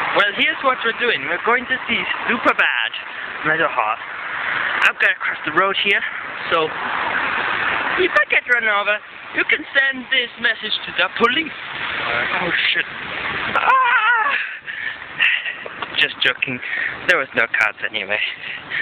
Well, here's what we're doing. We're going to see Superbad Meadowhall. I've got to cross the road here, so if I get run over, you can send this message to the police. Oh shit. Ah! Just joking. There was no cards anyway.